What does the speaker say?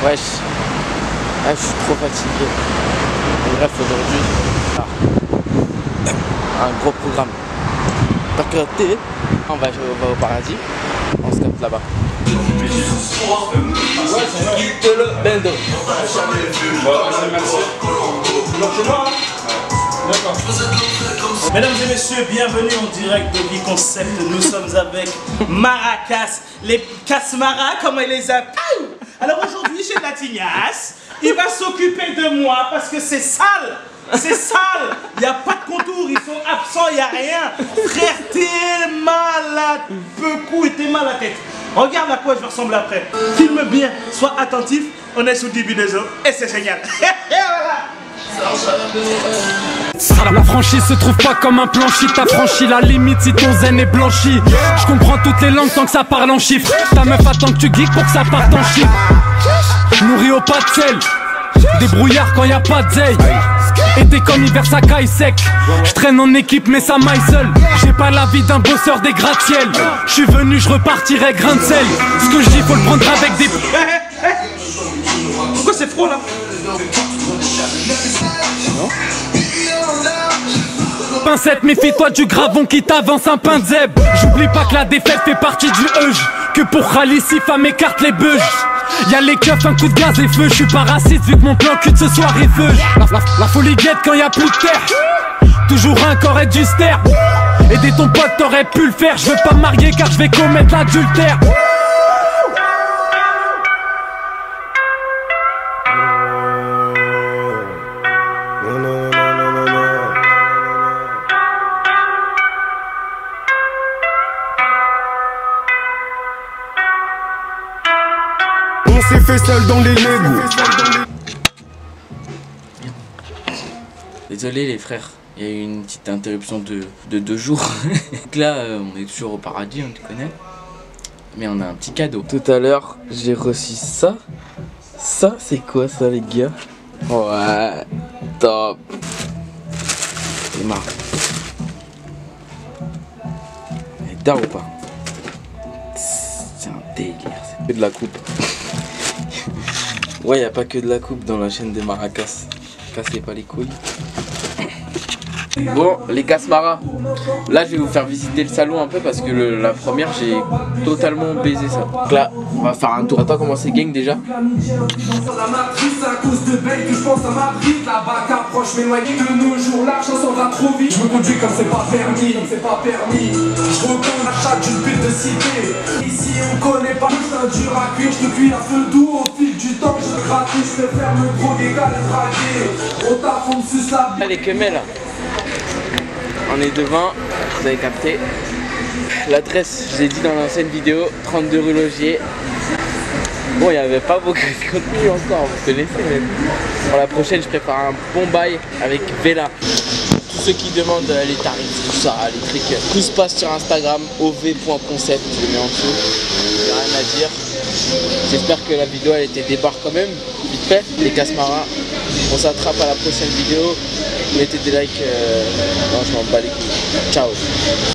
Wesh, je suis trop fatigué. Bref, aujourd'hui, un gros programme. T'inquiète, on va au paradis, on se capte là-bas. Bendo. Mesdames et messieurs, bienvenue en direct de Vie Concept. Nous sommes avec Maracas, les Casmara, comme elle les appelle. Alors aujourd'hui, j'ai la tignasse. Il va s'occuper de moi parce que c'est sale. C'est sale. Il n'y a pas de contour, ils sont absents, il n'y a rien. Frère, t'es malade. Peu et t'es mal à la tête. Regarde à quoi je vais ressembler après. Filme bien, sois attentif. On est sous début des eaux et c'est génial. Et voilà. La franchise se trouve pas comme un planchi. T'as franchi la limite si ton zen est blanchi. Je comprends toutes les langues tant que ça parle en chiffres. Ta meuf attend que tu geeks pour que ça parte en chiffres. Nourri au pas de sel, des brouillards quand y a pas de zeille. Et t'es comme hiver ça caille sec. Je traîne en équipe mais ça maille seul. J'ai pas la vie d'un bosseur des gratte-ciel. Je suis venu, je repartirai grain de sel. Ce que je dis faut le prendre avec des... Pourquoi c'est froid là? Pincette, méfie-toi du gravon qui t'avance un pain de zèbre. J'oublie pas que la défaite fait partie du euge. Que pour Khalissi, femme écarte les beuges. Y'a les keufs, un coup de gaz et feu. J'suis pas raciste vu que mon plan cul de ce soir est feu. La folie guette quand y'a plus de terre. Toujours un corps et du ster. Aider ton pote t'aurais pu le faire. Je veux pas me marier car je vais commettre l'adultère. On s'est fait seul dans les Legos. Désolé les frères, il y a eu une petite interruption de 2 jours. Donc là, on est toujours au paradis, on te connaît. Mais on a un petit cadeau. Tout à l'heure, j'ai reçu ça. Ça, c'est quoi ça les gars? Ouais, top. C'est marrant. Elle est d'art ou pas? C'est un délire, c'est que de la coupe. Ouais, y a pas que de la coupe dans la chaîne des Maracas. Cassez pas les couilles. Bon, les Casmara, là je vais vous faire visiter le salon un peu parce que la première j'ai totalement baisé ça. Donc là, on va faire un tour. Attends, comment c'est gang déjà? Je me conduis comme c'est pas permis, Je recommande l'achat d'une pile de cité. Ici on connaît pas le dur à cuire, je te cuis à feu doux au fil du temps, je gratte, je vais faire me droguer, qu'à le traquer. Au taf on me suce la Les quemets là. On est devant, vous avez capté. L'adresse, je l'ai dit dans l'ancienne vidéo, 32 rue Logier. Bon, il n'y avait pas beaucoup de contenu encore, vous connaissez, mais pour la prochaine, je prépare un bon bail avec Vela. Tous ceux qui demandent les tarifs, tout ça, les trucs, tout se passe sur Instagram, ov.concept, je le mets en dessous. Il n'y a rien à dire. J'espère que la vidéo elle était débarque quand même, vite fait. Les Casmara, on s'attrape à la prochaine vidéo. Mettez des likes, non je m'en bats les couilles. Ciao.